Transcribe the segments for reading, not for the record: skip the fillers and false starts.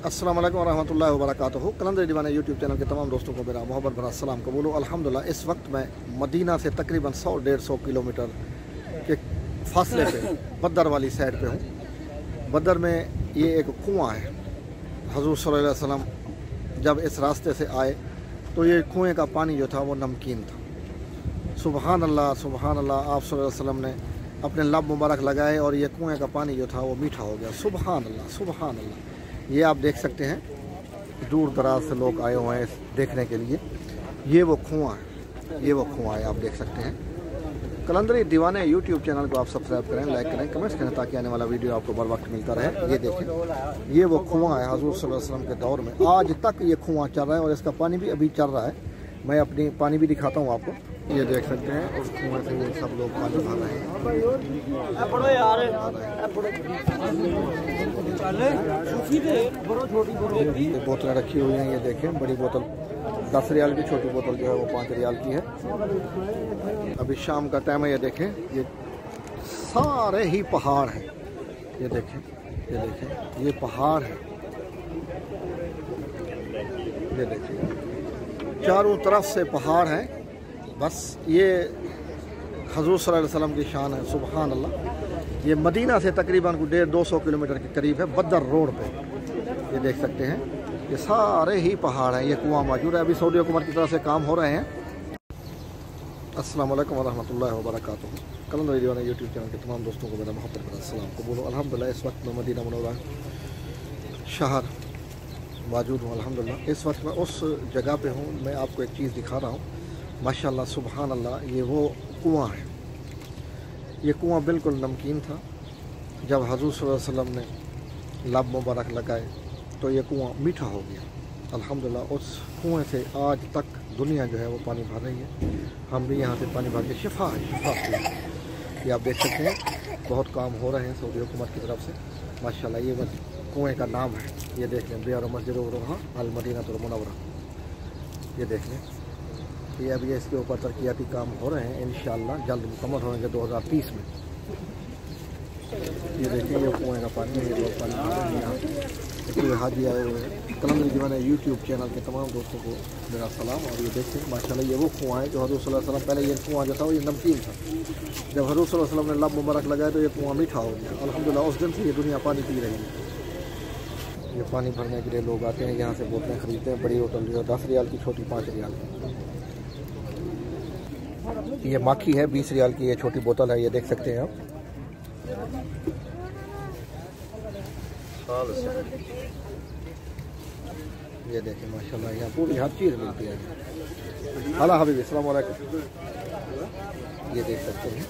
अस्सलाम वालेकुम रहमतुल्लाहि व बरकातहू। कलंदर दीवाना यूट्यूब चैनल के तमाम दोस्तों को मेरा मोहब्बत भरा सलाम कबूल। अल्हम्दुलिल्लाह इस वक्त मैं मदीना से तकरीबन 100-150 किलोमीटर के फासले पे बदर वाली साइड पे हूँ। बदर में ये एक कुआं है। हुज़ूर सल्लल्लाहु अलैहि वसल्लम जब इस रास्ते से आए तो ये कुएँ का पानी जो था वो नमकीन था। सुबहान अल्लाह सुबहान अल्लाह। आप सल्लल्लाहु अलैहि वसल्लम ने अपने लब मुबारक लगाए और ये कुएँ का पानी जो था वो मीठा हो गया। सुबहान अल्लाह सुबहान अल्लाह। ये आप देख सकते हैं, दूर दराज से लोग आए हुए हैं देखने के लिए। ये वो कुआं है, ये वो कुआं है, आप देख सकते हैं। कलंदरी दीवाने यूट्यूब चैनल को आप सब्सक्राइब करें, लाइक करें, कमेंट्स करें ताकि आने वाला वीडियो आपको बर वक्त मिलता रहे। ये देखें, ये वो कुआं है। हुज़ूर सल्लल्लाहु अलैहि वसल्लम के दौर में आज तक ये कुआं चल रहा है और इसका पानी भी अभी चल रहा है। मैं अपनी पानी भी दिखाता हूँ आपको। ये देख सकते हैं, उस कुएं से ये सब लोग पानी भर रहे हैं। बोतलें रखी हुई हैं, ये देखें। बड़ी बोतल 10 रियाल की, छोटी बोतल जो है वो 5 रियाल की है। अभी शाम का टाइम है। ये देखें, ये सारे ही पहाड़ हैं। ये देखें, ये देखें, ये पहाड़ है। ये देखें, चारों तरफ से पहाड़ हैं। बस ये हुज़ूर सल्लल्लाहु अलैहि वसल्लम की शान है। सुबहान अल्लाह। ये मदीना से तकरीबन 150-200 किलोमीटर के करीब है, बदर रोड पे। ये देख सकते हैं, ये सारे ही पहाड़ हैं। ये कुआं मौजूद है। अभी सऊदी हुकूमत की तरफ से काम हो रहे हैं। अस्सलाम वालेकुम रहमतुल्लाहि व बरकातहू। कलंदर दीवाना यूट्यूब चैनल के तमाम दोस्तों को मेरा मोहब्बत भरा सलाम कबूल। अल्हम्दुलिल्लाह इस वक्त मैं मदीना मुनव्वरा शहर मौजूद हूँ। अल्हम्दुलिल्लाह इस वक्त मैं उस जगह पे हूँ। मैं आपको एक चीज़ दिखा रहा हूँ। माशाअल्लाह सुबहान अल्लाह। ये वो कुआं है। ये कुआं बिल्कुल नमकीन था। जब हुज़ूर सल्लल्लाहु अलैहि वसल्लम ने लब मुबारक लगाए तो ये कुआं मीठा हो गया। अल्हम्दुलिल्लाह उस कुएं से आज तक दुनिया जो है वो पानी भर रही है। हम भी यहाँ से पानी भर के शिफा है, शिफा। ये आप देख सकते हैं, बहुत काम हो रहे हैं सऊदी हुकूमत की तरफ से माशाअल्लाह। ये बस कुएँ का नाम है। ये देख लें, बियार मस्जिद अल मदीनतुल मुनव्वरा। ये देख लें, ये अभी इसके ऊपर तरक्याती काम हो रहे हैं। इंशाअल्लाह जल्द मुकम्मल होंगे 2030 में। ये देखिए, ये कुएँ का पानी है। ये लोग पानी भर रहे हैं यहाँ। पूरे हाजी आए हुए हैं। कलंदर दीवाना यूट्यूब चैनल के तमाम दोस्तों को मेरा सलाम। और ये देखिए माशाअल्लाह, ये वो कुआँ है जो हुज़ूर सल्लल्लाहु अलैहि वसल्लम, पहले ये कुआँ जो था वो ये नमकीन था। जब हुज़ूर सल्लल्लाहु अलैहि वसल्लम ने लब मुबारक लगाया तो ये कुआँ मीठा हो गया। अल्हम्दुलिल्लाह उस दिन से ये दुनिया पानी पी रही है। ये पानी भरने के लिए लोग आते हैं, यहाँ से बोतलें खरीदते हैं। बड़ी बोतल जो 10 रियाल की, छोटी 5 रियाल की। ये माखी है 20 रियाल की, ये छोटी बोतल है। ये देख सकते हैं आप। ये देखें माशाल्लाह, यहाँ पूरी हर चीज़ मिलती है। हाला हबीबी अस्सलाम वालेकुम। ये देख सकते हैं,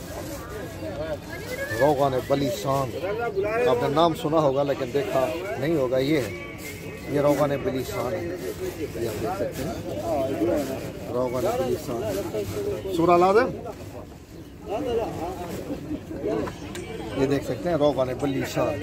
रोगान बलीसान। आपने नाम सुना होगा लेकिन देखा नहीं होगा। ये है, ये रोगान बलीसान है। ये आप देख सकते हैं, रोगान बलीसान। सूरा लाज़िम। ये देख सकते हैं, रोगान बलीसान।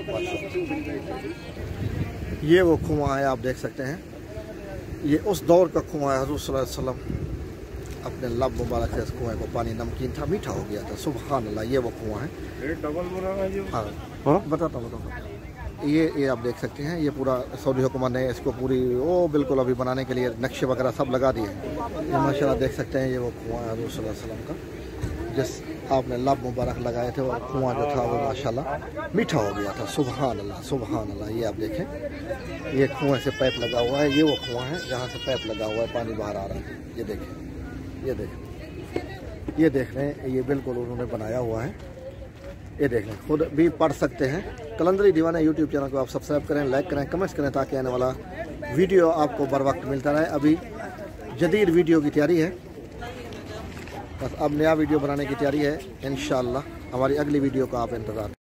ये वो कुआं है, आप देख सकते हैं। ये उस दौर का कुआं है। हुज़ूर सल्लल्लाहु अलैहि वसल्लम अपने लब मुबारक से इस कुएँ को, पानी नमकीन था, मीठा हो गया था। सुबहान अल्लाह। ये वो कुआं है। हाँ बताता हूँ। ये आप देख सकते हैं, ये पूरा सऊदी हुकूमत ने इसको पूरी वो बिल्कुल अभी बनाने के लिए नक्शे वगैरह सब लगा दिए। ये माशाल्लाह देख सकते हैं, ये वो कुआं है हुज़ूर सल्लल्लाहु अलैहि वसल्लम का, जिस आपने लब मुबारक लगाए थे। और कुआं जो था वो माशाल्लाह मीठा हो गया था। सुबहान अल्लाह सुबहान अल्लाह। ये आप देखें, ये कुएं से पाइप लगा हुआ है। ये वो कुआं है जहाँ से पाइप लगा हुआ है, पानी बाहर आ रहा है। ये देखें, ये देखें, ये देख रहे हैं, ये बिल्कुल उन्होंने बनाया हुआ है। ये देख लें, खुद भी पढ़ सकते हैं। कलंदरी दीवाना यूट्यूब चैनल को आप सब्सक्राइब करें, लाइक करें, कमेंट्स करें ताकि आने वाला वीडियो आपको बर वक्त मिलता रहे। अभी जदीद वीडियो की तैयारी है, बस अब नया वीडियो बनाने की तैयारी है। इंशाअल्लाह हमारी अगली वीडियो का आप इंतज़ार